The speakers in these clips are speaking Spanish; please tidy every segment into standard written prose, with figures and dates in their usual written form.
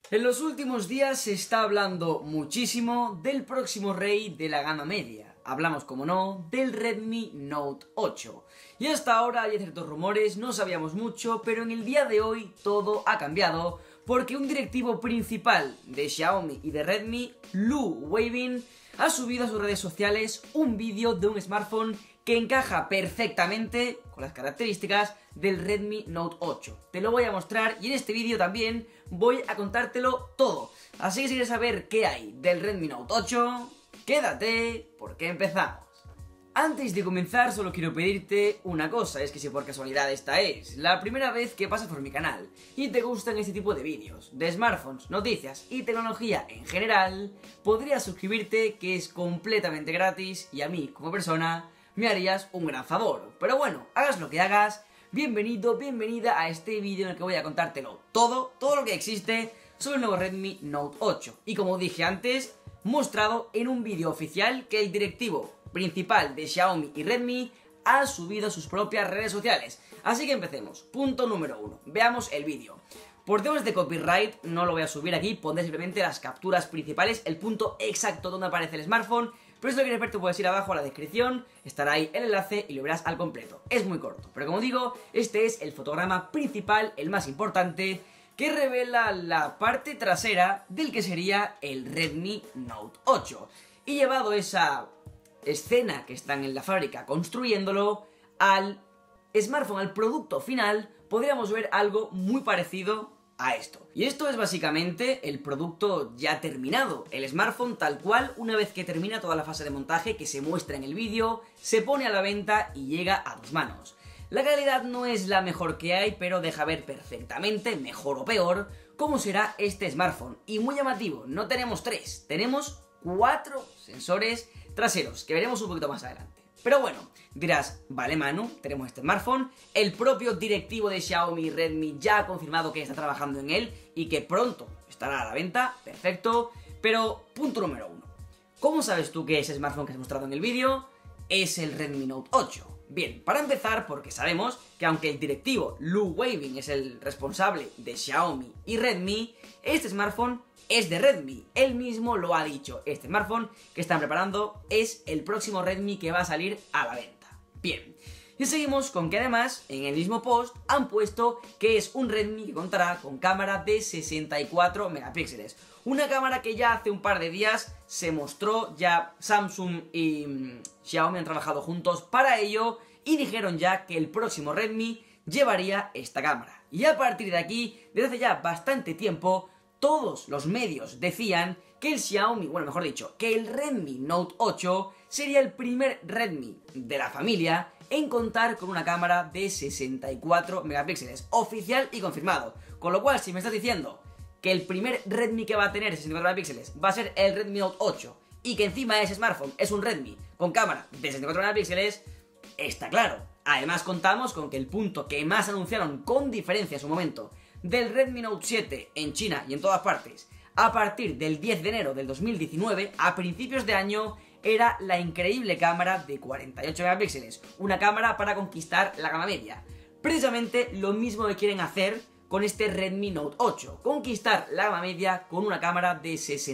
En los últimos días se está hablando muchísimo del próximo rey de la gama media. Hablamos, como no, del Redmi Note 8. Y hasta ahora hay ciertos rumores, no sabíamos mucho, pero en el día de hoy todo ha cambiado porque un directivo principal de Xiaomi y de Redmi, Lu Weibing, ha subido a sus redes sociales un vídeo de un smartphone que encaja perfectamente con las características del Redmi Note 8. Te lo voy a mostrar y en este vídeo también voy a contártelo todo. Así que si quieres saber qué hay del Redmi Note 8, quédate porque empezamos. Antes de comenzar solo quiero pedirte una cosa, es que si por casualidad esta es la primera vez que pasas por mi canal y te gustan este tipo de vídeos, de smartphones, noticias y tecnología en general, podrías suscribirte, que es completamente gratis y a mí como persona me harías un gran favor. Pero bueno, hagas lo que hagas, bienvenido, bienvenida a este vídeo en el que voy a contártelo todo lo que existe sobre el nuevo Redmi Note 8. Y como dije antes, mostrado en un vídeo oficial que el directivo principal de Xiaomi y Redmi ha subido a sus propias redes sociales. Así que empecemos. Punto número 1. Veamos el vídeo. Por temas de copyright no lo voy a subir aquí, pondré simplemente las capturas principales, el punto exacto donde aparece el smartphone, pero si lo quieres ver te puedes ir abajo a la descripción, estará ahí el enlace y lo verás al completo. Es muy corto, pero como digo, este es el fotograma principal, el más importante, que revela la parte trasera del que sería el Redmi Note 8. Y llevado esa escena que están en la fábrica construyéndolo al smartphone, al producto final, podríamos ver algo muy parecido a esto. Y esto es básicamente el producto ya terminado, el smartphone tal cual, una vez que termina toda la fase de montaje que se muestra en el vídeo, se pone a la venta y llega a tus manos. La calidad no es la mejor que hay, pero deja ver perfectamente, mejor o peor, cómo será este smartphone. Y muy llamativo, no tenemos 3, tenemos 4 sensores traseros, que veremos un poquito más adelante. Pero bueno, dirás, vale Manu, tenemos este smartphone, el propio directivo de Xiaomi y Redmi ya ha confirmado que está trabajando en él y que pronto estará a la venta, perfecto, pero punto número 1. ¿Cómo sabes tú que ese smartphone que has mostrado en el vídeo es el Redmi Note 8? Bien, para empezar, porque sabemos que aunque el directivo Lu Weibing es el responsable de Xiaomi y Redmi, este smartphone es de Redmi, él mismo lo ha dicho, este smartphone que están preparando es el próximo Redmi que va a salir a la venta. Bien, y seguimos con que además en el mismo post han puesto que es un Redmi que contará con cámara de 64 megapíxeles, una cámara que ya hace un par de días se mostró, ya Samsung y Xiaomi han trabajado juntos para ello y dijeron ya que el próximo Redmi llevaría esta cámara. Y a partir de aquí, desde hace ya bastante tiempo, todos los medios decían que el Xiaomi, bueno, mejor dicho, que el Redmi Note 8 sería el primer Redmi de la familia en contar con una cámara de 64 megapíxeles, oficial y confirmado. Con lo cual, si me estás diciendo que el primer Redmi que va a tener 64 megapíxeles va a ser el Redmi Note 8 y que encima ese smartphone es un Redmi con cámara de 64 megapíxeles, está claro. Además contamos con que el punto que más anunciaron con diferencia en su momento del Redmi Note 7 en China y en todas partes a partir del 10 de enero del 2019, a principios de año, era la increíble cámara de 48 megapíxeles, una cámara para conquistar la gama media. Precisamente lo mismo que quieren hacer con este Redmi Note 8, conquistar la gama media con una cámara de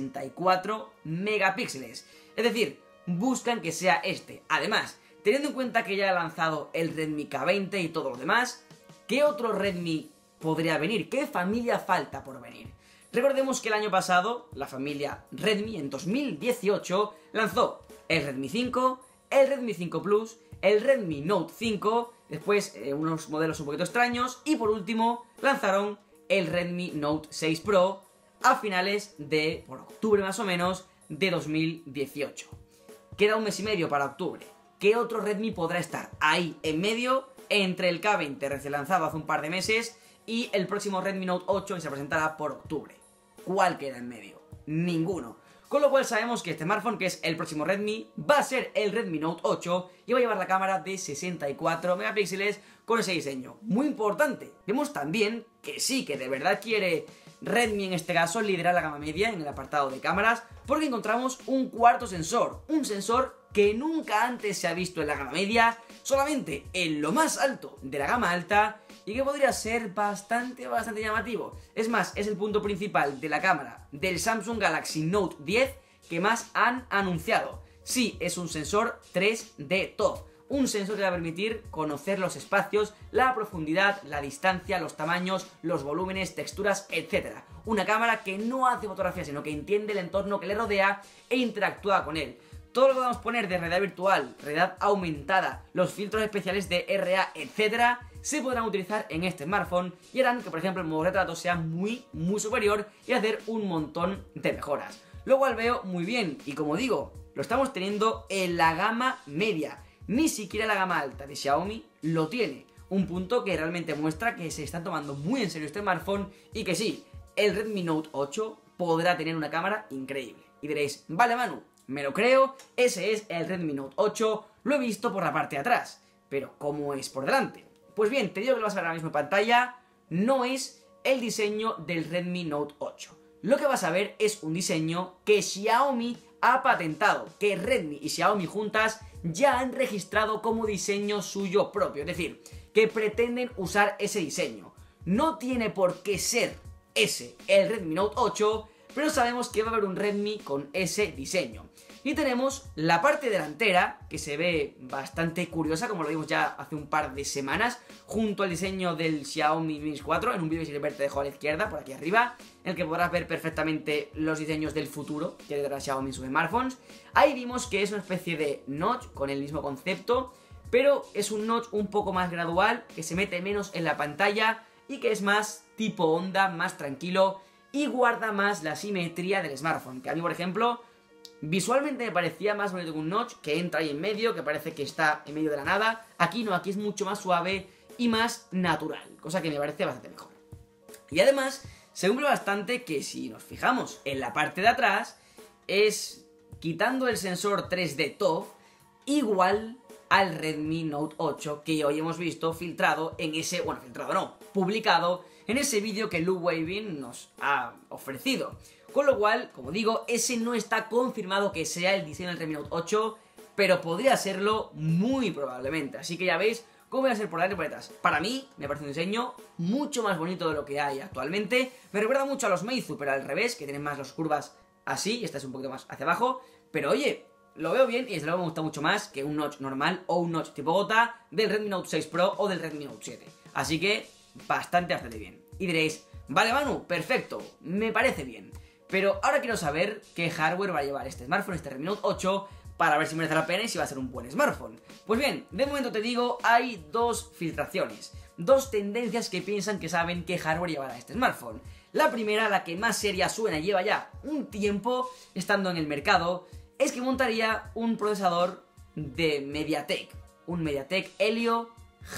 64 megapíxeles. Es decir, buscan que sea este. Además, teniendo en cuenta que ya ha lanzado el Redmi K20 y todo lo demás, ¿qué otro Redmi podría venir? ¿Qué familia falta por venir? Recordemos que el año pasado, la familia Redmi, en 2018, lanzó el Redmi 5, el Redmi 5 Plus, el Redmi Note 5, después unos modelos un poquito extraños, y por último, lanzaron el Redmi Note 6 Pro a finales de, por octubre más o menos, de 2018. Queda un mes y medio para octubre. ¿Qué otro Redmi podrá estar ahí en medio entre el K20 recién lanzado hace un par de meses y el próximo Redmi Note 8 que se presentará por octubre? ¿Cuál queda en medio? Ninguno. Con lo cual sabemos que este smartphone, que es el próximo Redmi, va a ser el Redmi Note 8 y va a llevar la cámara de 64 megapíxeles con ese diseño. Muy importante. Vemos también que sí, que de verdad quiere Redmi en este caso liderar la gama media en el apartado de cámaras, porque encontramos un cuarto sensor, un sensor que nunca antes se ha visto en la gama media, solamente en lo más alto de la gama alta, y que podría ser bastante llamativo. Es más, es el punto principal de la cámara del Samsung Galaxy Note 10 que más han anunciado. Sí, es un sensor 3D ToF, un sensor que va a permitir conocer los espacios, la profundidad, la distancia, los tamaños, los volúmenes, texturas, etc. Una cámara que no hace fotografía, sino que entiende el entorno que le rodea e interactúa con él. Todo lo que podamos poner de realidad virtual, realidad aumentada, los filtros especiales de RA, etc., se podrán utilizar en este smartphone y harán que, por ejemplo, el modo retrato sea muy superior y hacer un montón de mejoras. Lo cual veo muy bien y, como digo, lo estamos teniendo en la gama media. Ni siquiera la gama alta de Xiaomi lo tiene. Un punto que realmente muestra que se está tomando muy en serio este smartphone y que sí, el Redmi Note 8 podrá tener una cámara increíble. Y diréis, vale Manu, me lo creo, ese es el Redmi Note 8, lo he visto por la parte de atrás. Pero ¿cómo es por delante? Pues bien, te digo que lo vas a ver ahora mismo en pantalla, no es el diseño del Redmi Note 8. Lo que vas a ver es un diseño que Xiaomi ha patentado, que Redmi y Xiaomi juntas ya han registrado como diseño suyo propio, es decir, que pretenden usar ese diseño. No tiene por qué ser ese el Redmi Note 8, pero sabemos que va a haber un Redmi con ese diseño. Y tenemos la parte delantera, que se ve bastante curiosa, como lo vimos ya hace un par de semanas, junto al diseño del Xiaomi Mi Mix 4, en un vídeo que si te dejo a la izquierda, por aquí arriba, en el que podrás ver perfectamente los diseños del futuro que tendrá Xiaomi en sus smartphones. Ahí vimos que es una especie de notch con el mismo concepto, pero es un notch un poco más gradual, que se mete menos en la pantalla y que es más tipo onda, más tranquilo y guarda más la simetría del smartphone, que a mí, por ejemplo, visualmente me parecía más bonito que un notch, que entra ahí en medio, que parece que está en medio de la nada. Aquí no, aquí es mucho más suave y más natural, cosa que me parece bastante mejor. Y además, se cumple bastante que si nos fijamos en la parte de atrás, es, quitando el sensor 3D ToF, igual al Redmi Note 8 que hoy hemos visto filtrado en ese, bueno, filtrado no, publicado en ese vídeo que Lu Weibing nos ha ofrecido. Con lo cual, como digo, ese no está confirmado que sea el diseño del Redmi Note 8, pero podría serlo muy probablemente. Así que ya veis cómo va a ser por delante y por detrás. Para mí, me parece un diseño mucho más bonito de lo que hay actualmente. Me recuerda mucho a los Meizu, pero al revés, que tienen más las curvas así, y esta es un poquito más hacia abajo. Pero oye, lo veo bien y desde luego me gusta mucho más que un notch normal o un notch tipo gota del Redmi Note 6 Pro o del Redmi Note 7. Así que bastante bien. Y diréis, vale Manu, perfecto, me parece bien. Pero ahora quiero saber qué hardware va a llevar este smartphone, este Redmi Note 8, para ver si merece la pena y si va a ser un buen smartphone. Pues bien, de momento te digo, hay dos filtraciones, dos tendencias que piensan que saben qué hardware llevará este smartphone. La primera, la que más seria suena, lleva ya un tiempo estando en el mercado, es que montaría un procesador de MediaTek, un MediaTek Helio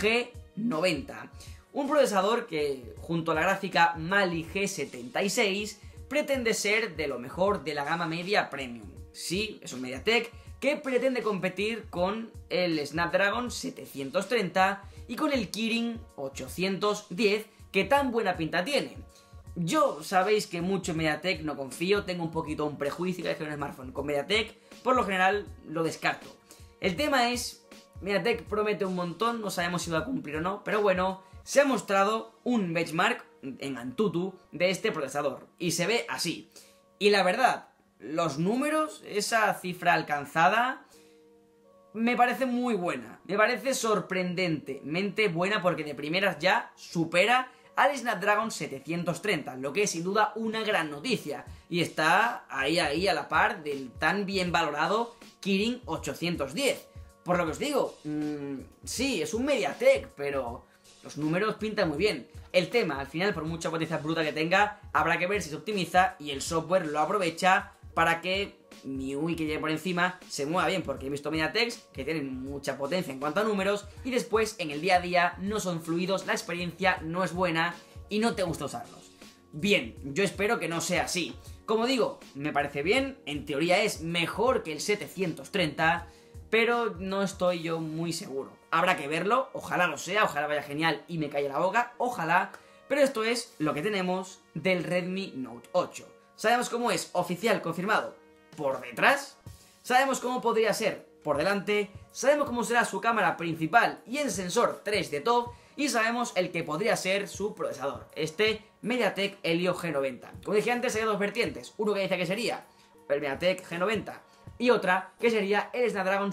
G90. Un procesador que, junto a la gráfica Mali G76, pretende ser de lo mejor de la gama media premium. Sí, es un MediaTek que pretende competir con el Snapdragon 730 y con el Kirin 810, que tan buena pinta tiene. Yo sabéis que mucho en MediaTek no confío, tengo un poquito un prejuicio de que un smartphone con MediaTek, por lo general lo descarto. El tema es, MediaTek promete un montón, no sabemos si va a cumplir o no, pero bueno, se ha mostrado un benchmark en Antutu de este procesador y se ve así. Y la verdad, los números, esa cifra alcanzada, me parece muy buena, me parece sorprendentemente buena porque de primeras ya supera al Snapdragon 730, lo que es sin duda una gran noticia y está ahí a la par del tan bien valorado Kirin 810. Por lo que os digo, sí, es un MediaTek, pero los números pintan muy bien. El tema, al final, por mucha potencia bruta que tenga, habrá que ver si se optimiza y el software lo aprovecha para que MIUI que lleve por encima se mueva bien, porque he visto MediaTeks que tienen mucha potencia en cuanto a números y después en el día a día no son fluidos, la experiencia no es buena y no te gusta usarlos. Bien, yo espero que no sea así. Como digo, me parece bien, en teoría es mejor que el 730, pero no estoy yo muy seguro. Habrá que verlo, ojalá lo sea, ojalá vaya genial y me calle la boca, ojalá, pero esto es lo que tenemos del Redmi Note 8. Sabemos cómo es oficial, confirmado, por detrás, sabemos cómo podría ser por delante, sabemos cómo será su cámara principal y el sensor 3D ToF, y sabemos el que podría ser su procesador, este MediaTek Helio G90. Como dije antes, hay dos vertientes, uno que dice que sería el MediaTek G90 y otra que sería el Snapdragon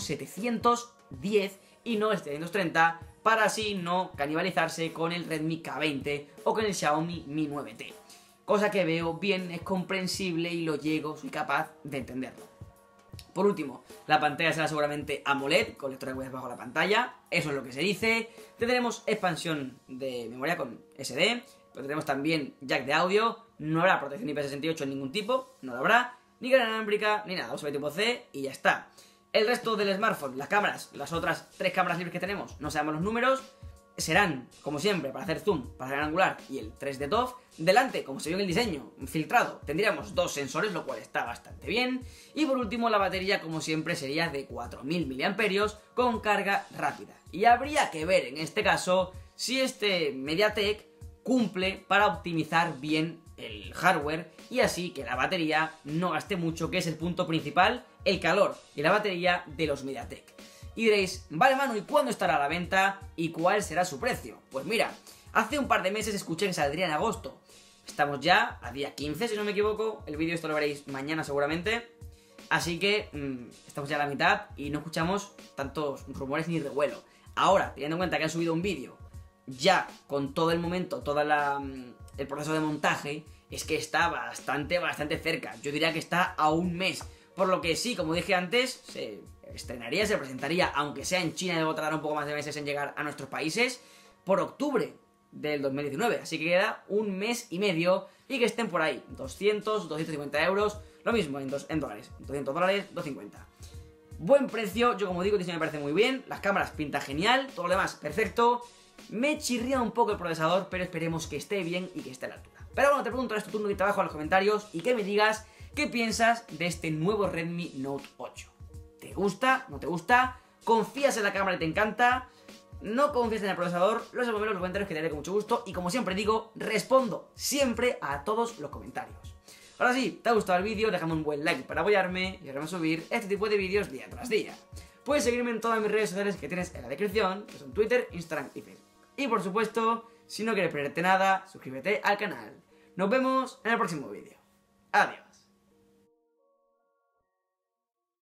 710 y no el 730, para así no canibalizarse con el Redmi K20 o con el Xiaomi Mi 9T. Cosa que veo bien, es comprensible y soy capaz de entenderlo. Por último, la pantalla será seguramente AMOLED, con lector de huellas bajo la pantalla, eso es lo que se dice. Tendremos expansión de memoria con SD, pero tendremos también jack de audio, no habrá protección IP68 en ningún tipo, no lo habrá, ni carga inalámbrica, ni nada, USB tipo C y ya está. El resto del smartphone, las cámaras, las otras 3 cámaras libres que tenemos, no sabemos los números, serán, como siempre, para hacer zoom, para hacer angular y el 3D ToF. Delante, como se vio en el diseño, filtrado, tendríamos 2 sensores, lo cual está bastante bien. Y por último, la batería, como siempre, sería de 4000 mAh con carga rápida. Y habría que ver, en este caso, si este MediaTek cumple para optimizar bien el hardware y así que la batería no gaste mucho, que es el punto principal, el calor y la batería de los MediaTek. Y diréis, vale Manu, ¿y cuándo estará a la venta? ¿Y cuál será su precio? Pues mira, hace un par de meses escuché que saldría en agosto. Estamos ya a día 15, si no me equivoco. El vídeo esto lo veréis mañana seguramente. Así que estamos ya a la mitad y no escuchamos tantos rumores ni revuelo. Ahora, teniendo en cuenta que han subido un vídeo ya con todo el momento, el proceso de montaje, es que está bastante cerca. Yo diría que está a un mes. Por lo que sí, como dije antes, se estrenaría, se presentaría, aunque sea en China, debo tardar un poco más de meses en llegar a nuestros países, por octubre del 2019. Así que queda un mes y medio y que estén por ahí, 200, 250 euros, lo mismo en dólares, 200 dólares, 250. Buen precio, yo como digo, el diseño me parece muy bien, las cámaras pinta genial, todo lo demás perfecto. Me chirría un poco el procesador, pero esperemos que esté bien y que esté a la altura. Pero bueno, te pregunto, es tu turno, que te abajo en los comentarios y que me digas qué piensas de este nuevo Redmi Note 8. ¿Te gusta? ¿No te gusta? ¿Confías en la cámara y te encanta? ¿No confías en el procesador? Lo sabes en los comentarios, que te haré con mucho gusto. Y como siempre digo, respondo siempre a todos los comentarios. Ahora sí, ¿te ha gustado el vídeo? Déjame un buen like para apoyarme y ahora subir este tipo de vídeos día tras día. Puedes seguirme en todas mis redes sociales que tienes en la descripción, que son Twitter, Instagram y Facebook. Y por supuesto, si no quieres perderte nada, suscríbete al canal. Nos vemos en el próximo vídeo. Adiós.